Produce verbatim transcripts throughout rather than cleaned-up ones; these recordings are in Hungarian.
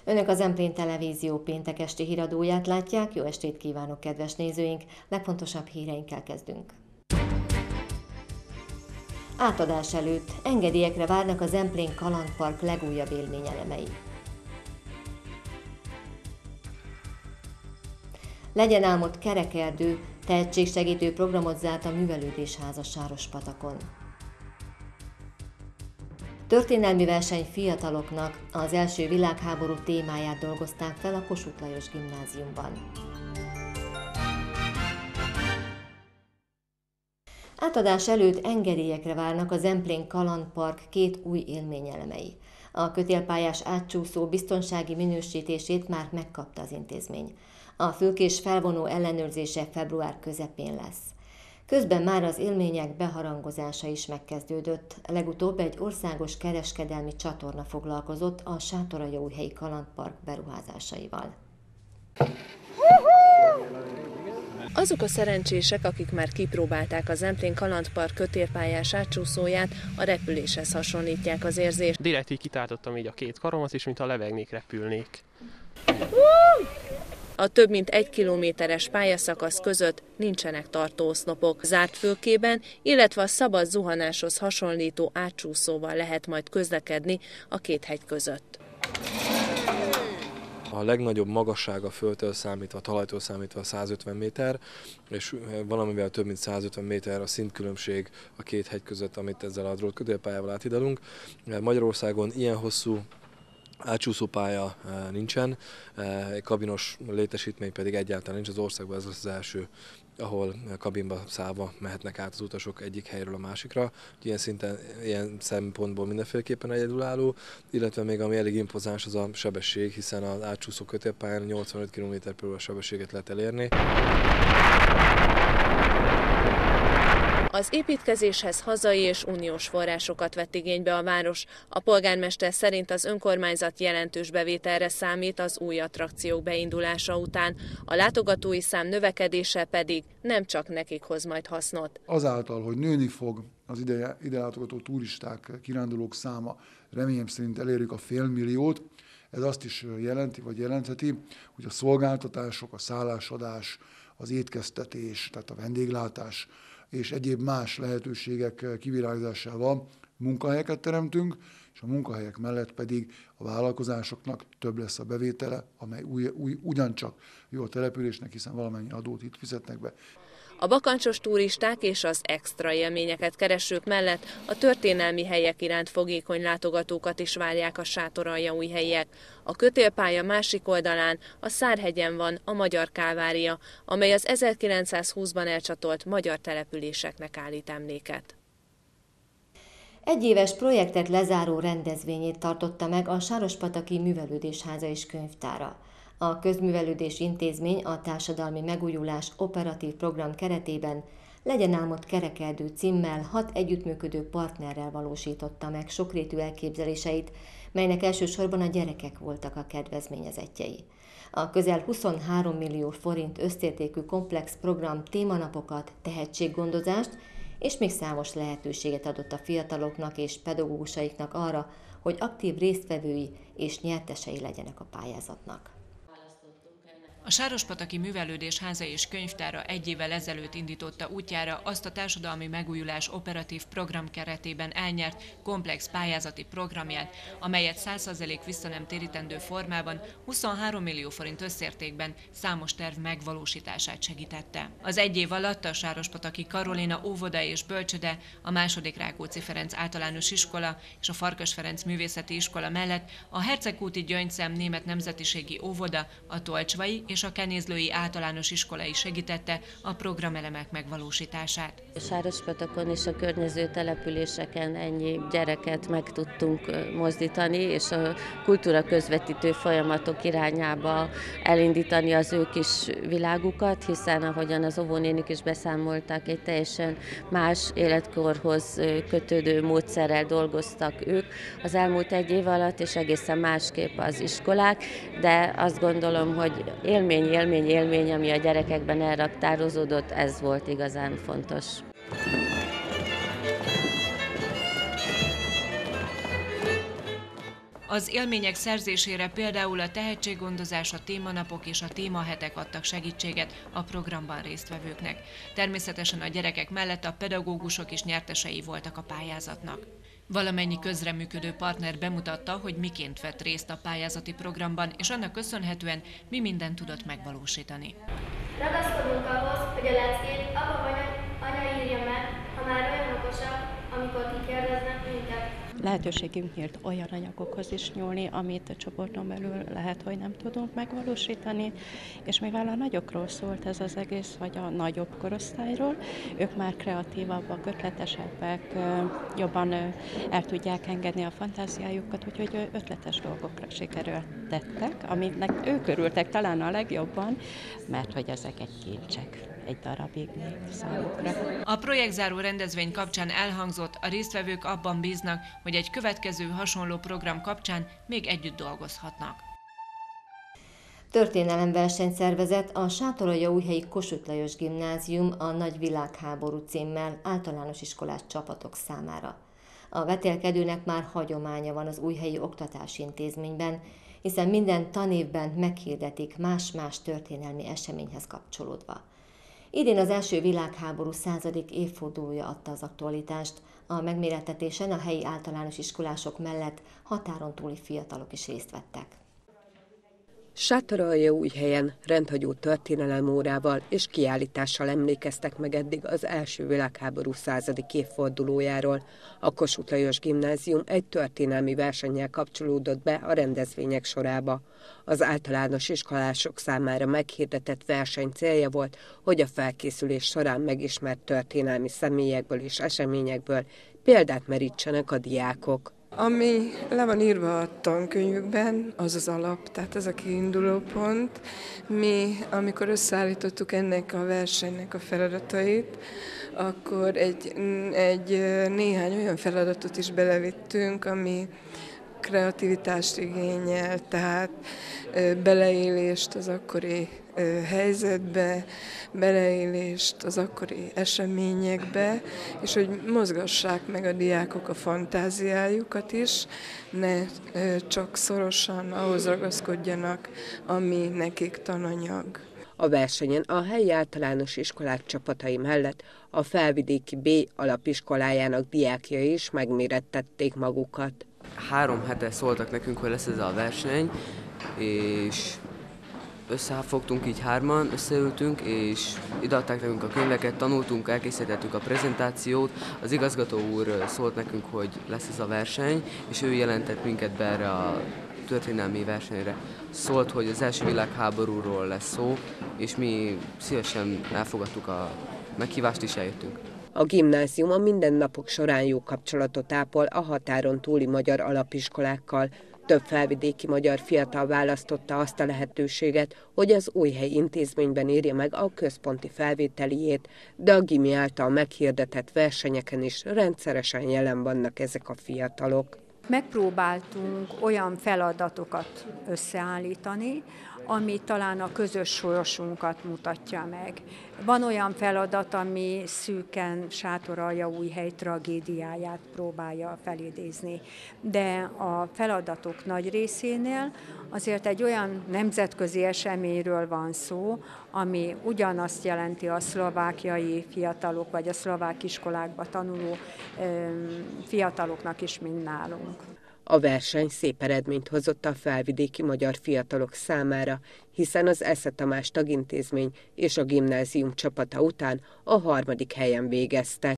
Önök a Zemplén Televízió péntek esti híradóját látják. Jó estét kívánok, kedves nézőink! Legfontosabb híreinkkel kezdünk. Átadás előtt engedélyekre várnak a Zemplén Kalandpark legújabb élményelemei. Legyen álmod kerekerdő, tehetségsegítő programot zárt a Művelődésháza Sárospatakon. Történelmi verseny fiataloknak, az első világháború témáját dolgozták fel a Kossuth Lajos Gimnáziumban. Átadás előtt engedélyekre várnak a Zemplén Kalandpark két új élményelemei. A kötélpályás átcsúszó biztonsági minősítését már megkapta az intézmény. A fülkés felvonó ellenőrzése február közepén lesz. Közben már az élmények beharangozása is megkezdődött. Legutóbb egy országos kereskedelmi csatorna foglalkozott a Sátoraljaújhelyi Kalandpark beruházásaival. Azok a szerencsések, akik már kipróbálták a Zemplén Kalandpark kötélpályás átcsúszóját, a repüléshez hasonlítják az érzést. Direkt így kitártottam így a két karomat, és mintha levegnék, repülnék. A több mint egy kilométeres pályaszakasz között nincsenek tartóoszlopok. Zárt fülkében, illetve a szabad zuhanáshoz hasonlító átcsúszóval lehet majd közlekedni a két hegy között. A legnagyobb magassága a földtől számítva, a talajtól számítva százötven méter, és valamivel több mint százötven méter a szintkülönbség a két hegy között, amit ezzel a drót kötélpályával áthidalunk. Magyarországon ilyen hosszú átcsúszópálya nincsen, egy kabinos létesítmény pedig egyáltalán nincs az országban, ez lesz az első, ahol kabinba szállva mehetnek át az utasok egyik helyről a másikra. Ilyen szinten, ilyen szempontból mindenféleképpen egyedülálló, illetve még ami elég impozáns az a sebesség, hiszen az átcsúszó kötélpályán nyolcvanöt kilométer per óra sebességet lehet elérni. Az építkezéshez hazai és uniós forrásokat vett igénybe a város. A polgármester szerint az önkormányzat jelentős bevételre számít az új attrakciók beindulása után. A látogatói szám növekedése pedig nem csak nekik hoz majd hasznot. Azáltal, hogy nőni fog az ide, ide látogató turisták, kirándulók száma, reményem szerint elérjük a félmilliót. Ez azt is jelenti, vagy jelentheti, hogy a szolgáltatások, a szállásadás, az étkeztetés, tehát a vendéglátás és egyéb más lehetőségek kivirágzásával munkahelyeket teremtünk, és a munkahelyek mellett pedig a vállalkozásoknak több lesz a bevétele, amely új, új, ugyancsak jó a településnek, hiszen valamennyi adót itt fizetnek be. A bakancsos turisták és az extra élményeket keresők mellett a történelmi helyek iránt fogékony látogatókat is várják a sátoraljaújhelyiek. A kötélpálya másik oldalán, a Szárhegyen van a Magyar Kálvária, amely az ezerkilencszázhúszban elcsatolt magyar településeknek állít emléket. Egyéves projektet lezáró rendezvényét tartotta meg a Sárospataki Művelődésháza és Könyvtára. A Közművelődés Intézmény a Társadalmi Megújulás operatív program keretében Legyen álmod kerekerdő címmel hat együttműködő partnerrel valósította meg sokrétű elképzeléseit, melynek elsősorban a gyerekek voltak a kedvezményezettjei. A közel huszonhárom millió forint összértékű komplex program témanapokat, tehetséggondozást és még számos lehetőséget adott a fiataloknak és pedagógusaiknak arra, hogy aktív résztvevői és nyertesei legyenek a pályázatnak. A Sárospataki Művelődésháza és Könyvtára egy évvel ezelőtt indította útjára azt a társadalmi megújulás operatív program keretében elnyert komplex pályázati programját, amelyet száz százalék visszanemtérítendő formában huszonhárom millió forint összértékben számos terv megvalósítását segítette. Az egy év alatt a Sárospataki Karolina óvoda és bölcsöde, a második Rákóczi Ferenc általános iskola és a Farkas Ferenc művészeti iskola mellett a Hercegkúti Gyöngyszem német nemzetiségi óvoda, a Tolcsvai és a Kenézlői általános iskola is segítette a programelemek megvalósítását. Sárospatakon és a környező településeken ennyi gyereket meg tudtunk mozdítani, és a kultúra közvetítő folyamatok irányába elindítani az ő kis világukat, hiszen ahogyan az óvónénik is beszámoltak, egy teljesen más életkorhoz kötődő módszerrel dolgoztak ők az elmúlt egy év alatt, és egészen másképp az iskolák, de azt gondolom, hogy élmény, élmény, élmény, ami a gyerekekben elraktározódott, ez volt igazán fontos. Az élmények szerzésére például a tehetséggondozás, a témanapok és a témahetek adtak segítséget a programban résztvevőknek. Természetesen a gyerekek mellett a pedagógusok is nyertesei voltak a pályázatnak. Valamennyi közreműködő partner bemutatta, hogy miként vett részt a pályázati programban, és annak köszönhetően mi mindent tudott megvalósítani. Ragaszkodunk ahhoz, hogy a leckét apa vagy anya írja meg, ha már olyan okosak, amikor kikérdeznek minket. Lehetőségünk nyílt olyan anyagokhoz is nyúlni, amit a csoporton belül lehet, hogy nem tudunk megvalósítani, és mivel a nagyokról szólt ez az egész, vagy a nagyobb korosztályról, ők már kreatívabbak, ötletesebbek, jobban el tudják engedni a fantáziájukat, úgyhogy ötletes dolgokra sikerült tettek, amiknek ők örültek talán a legjobban, mert hogy ezek egy kincsek. Egy darabig még számukra. A projektzáró rendezvény kapcsán elhangzott, a résztvevők abban bíznak, hogy egy következő hasonló program kapcsán még együtt dolgozhatnak. Történelemversenyt szervezett a Sátoraljaújhelyi Kossuth Lajos Gimnázium a Nagy világháború címmel általános iskolás csapatok számára. A vetélkedőnek már hagyománya van az újhelyi oktatási intézményben, hiszen minden tanévben meghirdetik más-más történelmi eseményhez kapcsolódva. Idén az első világháború századik évfordulója adta az aktualitást. A megmérettetésen a helyi általános iskolások mellett határon túli fiatalok is részt vettek. Sátoraljaújhelyen rendhagyó történelemórával és kiállítással emlékeztek meg eddig az első világháború századik évfordulójáról. A Kossuth Lajos Gimnázium egy történelmi versennyel kapcsolódott be a rendezvények sorába. Az általános iskolások számára meghirdetett verseny célja volt, hogy a felkészülés során megismert történelmi személyekből és eseményekből példát merítsenek a diákok. Ami le van írva a tankönyvükben, az az alap, tehát ez a kiinduló pont. Mi, amikor összeállítottuk ennek a versenynek a feladatait, akkor egy, egy néhány olyan feladatot is belevittünk, ami kreativitást igényel, tehát beleélést az akkori helyzetbe, beleélést az akkori eseményekbe, és hogy mozgassák meg a diákok a fantáziájukat is, ne csak szorosan ahhoz ragaszkodjanak, ami nekik tananyag. A versenyen a helyi általános iskolák csapatai mellett a Felvidéki B alapiskolájának diákjai is megmérettették magukat. Három hete szóltak nekünk, hogy lesz ez a verseny, és összefogtunk így hárman, összeültünk, és ideadták nekünk a könyveket, tanultunk, elkészítettük a prezentációt. Az igazgató úr szólt nekünk, hogy lesz ez a verseny, és ő jelentett minket be erre a történelmi versenyre. Szólt, hogy az első világháborúról lesz szó, és mi szívesen elfogadtuk a meghívást, és eljöttünk. A gimnázium a mindennapok során jó kapcsolatot ápol a határon túli magyar alapiskolákkal. Több felvidéki magyar fiatal választotta azt a lehetőséget, hogy az Újhely intézményben írja meg a központi felvételiét, de a gimi által meghirdetett versenyeken is rendszeresen jelen vannak ezek a fiatalok. Megpróbáltunk olyan feladatokat összeállítani, ami talán a közös sorsunkat mutatja meg. Van olyan feladat, ami szűken Sátoraljaújhely tragédiáját próbálja felidézni, de a feladatok nagy részénél azért egy olyan nemzetközi eseményről van szó, ami ugyanazt jelenti a szlovákiai fiatalok, vagy a szlovák iskolákba tanuló fiataloknak is, mint nálunk. A verseny szép eredményt hozott a felvidéki magyar fiatalok számára, hiszen az Esze Tamás tagintézmény és a gimnázium csapata után a harmadik helyen végeztek.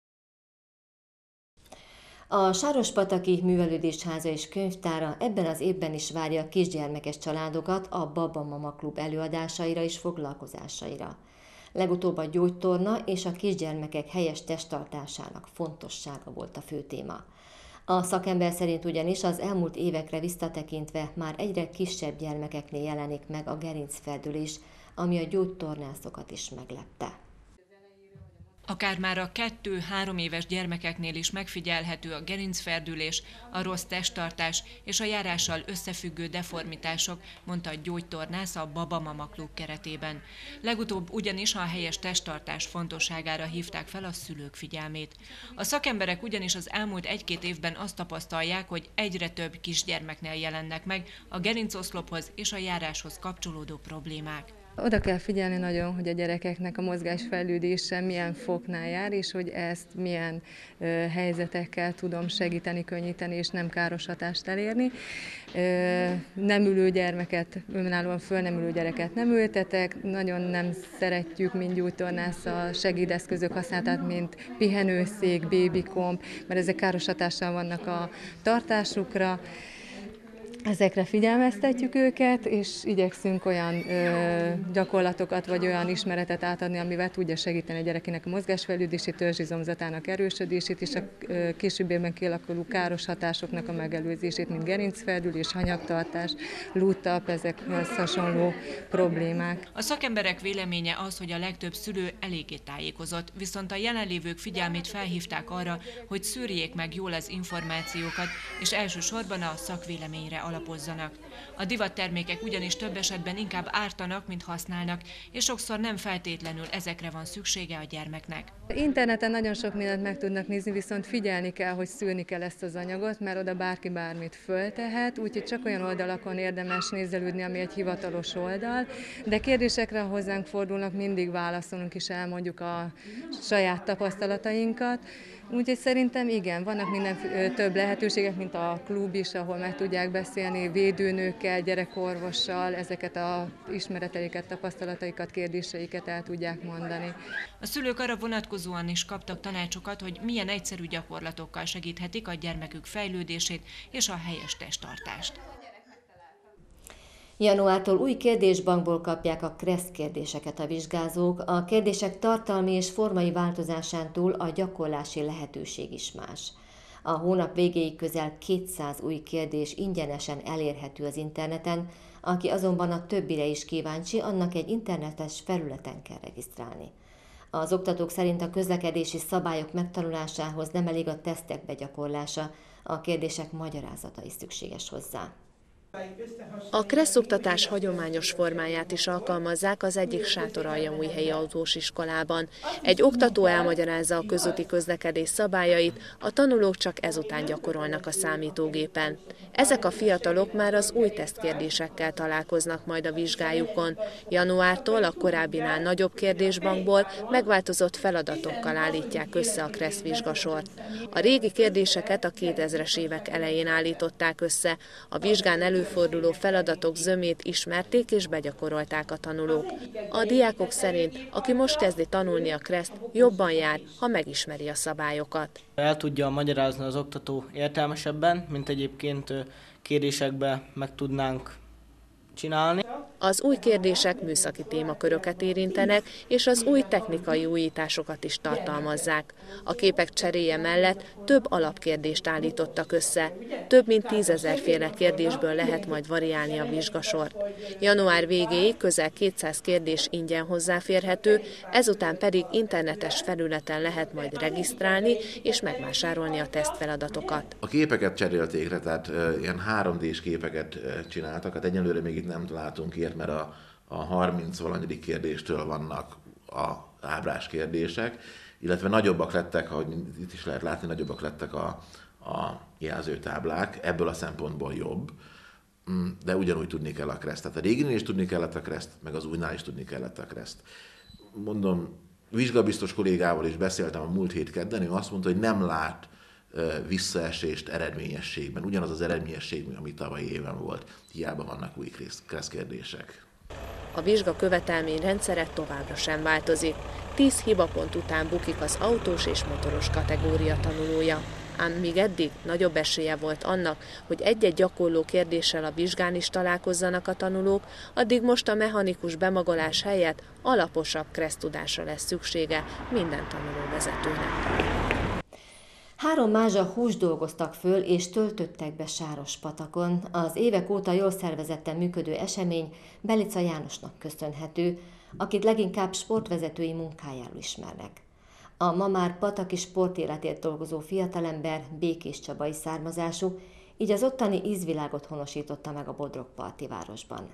A Sárospataki Művelődésháza és Könyvtára ebben az évben is várja a kisgyermekes családokat a Baba Mama Klub előadásaira és foglalkozásaira. Legutóbb a gyógytorna és a kisgyermekek helyes testtartásának fontossága volt a fő téma. A szakember szerint ugyanis az elmúlt évekre visszatekintve már egyre kisebb gyermekeknél jelenik meg a gerincfeldülés, ami a gyógytornászokat is meglepte. Akár már a kettő-három éves gyermekeknél is megfigyelhető a gerincferdülés, a rossz testtartás és a járással összefüggő deformitások, mondta a gyógytornász a Baba Mama Klub keretében. Legutóbb ugyanis a helyes testtartás fontosságára hívták fel a szülők figyelmét. A szakemberek ugyanis az elmúlt egy-két évben azt tapasztalják, hogy egyre több kisgyermeknél jelennek meg a gerincoszlophoz és a járáshoz kapcsolódó problémák. Oda kell figyelni nagyon, hogy a gyerekeknek a mozgásfejlődése milyen foknál jár, és hogy ezt milyen ö, helyzetekkel tudom segíteni, könnyíteni, és nem káros hatást elérni. Ö, nem ülő gyermeket, önállóan föl nem ülő gyereket nem ültetek, nagyon nem szeretjük, mint gyógytornász a segédeszközök használatát, mint pihenőszék, bébikomp, mert ezek káros hatással vannak a tartásukra. Ezekre figyelmeztetjük őket, és igyekszünk olyan ö, gyakorlatokat vagy olyan ismeretet átadni, amivel tudja segíteni a gyerekének a mozgásfejlődését, törzsizomzatának erősödését és a ö, későbbiekben kialakuló káros hatásoknak a megelőzését, mint gerincfeldülés, hanyagtartás, lúttap, ezekhez hasonló problémák. A szakemberek véleménye az, hogy a legtöbb szülő eléggé tájékozott, viszont a jelenlévők figyelmét felhívták arra, hogy szűrjék meg jól az információkat, és elsősorban a szakvéleményre alapozzanak. A divattermékek ugyanis több esetben inkább ártanak, mint használnak, és sokszor nem feltétlenül ezekre van szüksége a gyermeknek. Interneten nagyon sok mindent meg tudnak nézni, viszont figyelni kell, hogy szűrni kell ezt az anyagot, mert oda bárki bármit föltehet, úgyhogy csak olyan oldalakon érdemes nézelődni, ami egy hivatalos oldal, de kérdésekre hozzánk fordulnak, mindig válaszolunk és elmondjuk a saját tapasztalatainkat. Úgyhogy szerintem igen, vannak minden több lehetőségek, mint a klub is, ahol meg tudják beszélni védőnőkkel, gyerekorvossal, ezeket az ismereteiket, tapasztalataikat, kérdéseiket el tudják mondani. A szülők arra vonatkozóan is kaptak tanácsokat, hogy milyen egyszerű gyakorlatokkal segíthetik a gyermekük fejlődését és a helyes testtartást. Januártól új kérdésbankból kapják a KRESZ kérdéseket a vizsgázók, a kérdések tartalmi és formai változásán túl a gyakorlási lehetőség is más. A hónap végéig közel kétszáz új kérdés ingyenesen elérhető az interneten, aki azonban a többire is kíváncsi, annak egy internetes felületen kell regisztrálni. Az oktatók szerint a közlekedési szabályok megtanulásához nem elég a tesztek begyakorlása, a kérdések magyarázata is szükséges hozzá. A KRESZ oktatás hagyományos formáját is alkalmazzák az egyik Sátoraljaújhelyi autós iskolában. Egy oktató elmagyarázza a közúti közlekedés szabályait, a tanulók csak ezután gyakorolnak a számítógépen. Ezek a fiatalok már az új tesztkérdésekkel találkoznak majd a vizsgájukon. Januártól a korábbinál nagyobb kérdésbankból megváltozott feladatokkal állítják össze a KRESZ vizsgasort. A régi kérdéseket a kétezres évek elején állították össze. A vizsgán elő előforduló feladatok zömét ismerték és begyakorolták a tanulók. A diákok szerint, aki most kezdi tanulni a KRESzt, jobban jár, ha megismeri a szabályokat. El tudja magyarázni az oktató értelmesebben, mint egyébként kérdésekbe meg tudnánk csinálni. Az új kérdések műszaki témaköröket érintenek, és az új technikai újításokat is tartalmazzák. A képek cseréje mellett több alapkérdést állítottak össze. Több mint tízezerféle kérdésből lehet majd variálni a vizsgasort. Január végéig közel kétszáz kérdés ingyen hozzáférhető, ezután pedig internetes felületen lehet majd regisztrálni és megvásárolni a tesztfeladatokat. A képeket cserélték le, tehát ilyen három dés képeket csináltak, hát egyelőre még itt nem találtunk ilyet, mert a, a harminc-valanyadik kérdéstől vannak a ábrás kérdések, illetve nagyobbak lettek, ahogy itt is lehet látni, nagyobbak lettek a, a jelzőtáblák, ebből a szempontból jobb, de ugyanúgy tudni kell a KRESzt. Tehát a réginél is tudni kellett a KRESzt, meg az újnál is tudni kellett a KRESzt. Mondom, vizsgabiztos kollégával is beszéltem a múlt hét kedden, ő azt mondta, hogy nem lát visszaesést eredményességben. Ugyanaz az eredményesség, ami tavalyi éven volt. Hiába vannak új KRESZ kérdések. A vizsga követelmény rendszere továbbra sem változik. Tíz hibapont után bukik az autós és motoros kategória tanulója. Ám míg eddig nagyobb esélye volt annak, hogy egy-egy gyakorló kérdéssel a vizsgán is találkozzanak a tanulók, addig most a mechanikus bemagolás helyett alaposabb KRESZ tudásra lesz szüksége minden tanulóvezetőnek. Három mázsa húst dolgoztak föl és töltöttek be Sárospatakon. Az évek óta jól szervezetten működő esemény Belica Jánosnak köszönhető, akit leginkább sportvezetői munkájáról ismernek. A ma már pataki sportéletért dolgozó fiatalember békéscsabai származású, így az ottani ízvilágot honosította meg a Bodrogparti városban.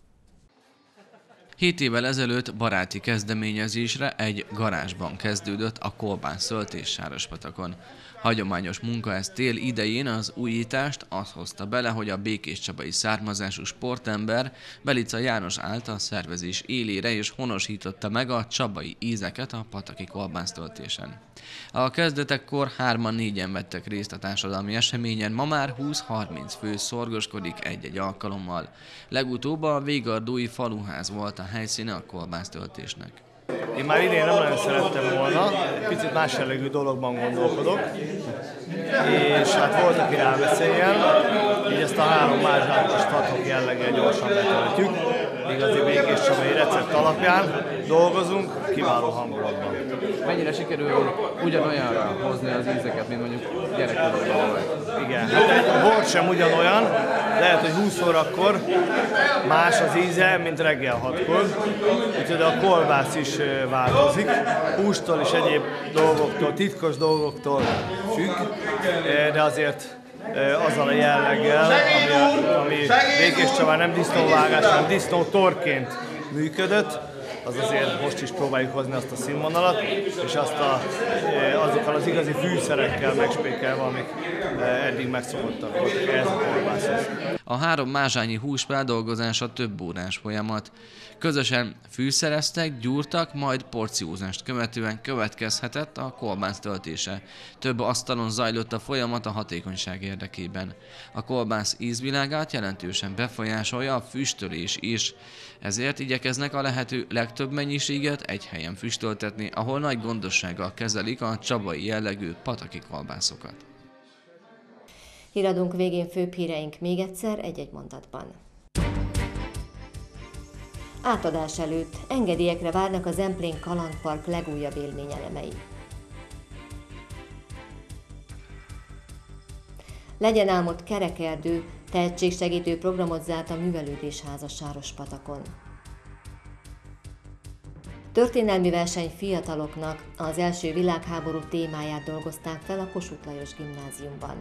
Hét évvel ezelőtt baráti kezdeményezésre egy garázsban kezdődött a kolbászszöltés Sárospatakon. Hagyományos munka ez tél idején, az újítást az hozta bele, hogy a békéscsabai származású sportember Belica János állt a szervezés élére és honosította meg a csabai ízeket a pataki kolbásztöltésen. A kezdetekkor hárman-négyen vettek részt a társadalmi eseményen, ma már húsz-harminc fő szorgoskodik egy-egy alkalommal. Legutóbb a Végardói faluház volt a helyszíne a kolbásztöltésnek. Én már idén nem nagyon szerettem volna, picit más jellegű dologban gondolkodok, és hát volt, aki rábeszéljen, így ezt a három mázsát startok jelleggel gyorsan betöltjük, igazi békéscsabai recept alapján dolgozunk, kiváló hangulatban. Mennyire sikerül ugyanolyanra hozni az ízeket, mint mondjuk gyerekkorban volt? Igen, hát a bor sem ugyanolyan, lehet, hogy húsz órakor más az íze, mint reggel hatkor, úgyhogy a kolbász is változik, hústól és egyéb dolgoktól, titkos dolgoktól függ, de azért azzal a jelleggel, ami, ami Békéscsabán nem disznóvágás, hanem disznótorként működött, az azért most is próbáljuk hozni azt a színvonalat, és azt a, azokkal az igazi fűszerekkel megspékelve, amik eddig megszokottak voltak ehhez a kolbászhoz. A három mázsányi hús feldolgozása több órás folyamat. Közösen fűszereztek, gyúrtak, majd porciózást követően következhetett a kolbász töltése. Több asztalon zajlott a folyamat a hatékonyság érdekében. A kolbász ízvilágát jelentősen befolyásolja a füstölés is, ezért igyekeznek a lehető legtöbb mennyiséget egy helyen füstöltetni, ahol nagy gondossággal kezelik a csabai jellegű pataki kolbászokat. Híradónk végén főbb híreink még egyszer egy-egy mondatban. Átadás előtt engedélyekre várnak a Zemplén Kalandpark legújabb élményelemei. Legyen álmod kerekerdő, tehetségsegítő programot zárt a Művelődésháza Sárospatakon. Történelmi verseny fiataloknak az első világháború témáját dolgozták fel a Kossuth Lajos Gimnáziumban.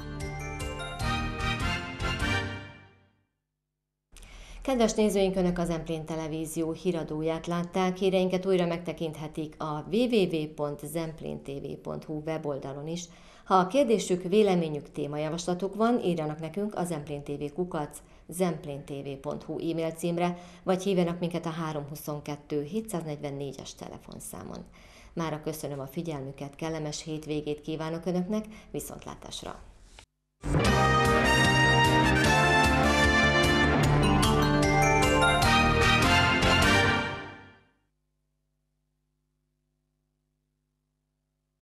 Kedves nézőink, Önök a Zemplén Televízió híradóját látták, híreinket újra megtekinthetik a double-u double-u double-u pont zemplén t v pont hu weboldalon is. Ha a kérdésük, véleményük, témajavaslatuk van, írjanak nekünk a zemplén.tv kukac zemplén.tv pont hu e-mail címre, vagy hívjanak minket a három huszonkettő hétszáznegyvennégyes telefonszámon. Mára köszönöm a figyelmüket, kellemes hétvégét kívánok Önöknek, viszontlátásra!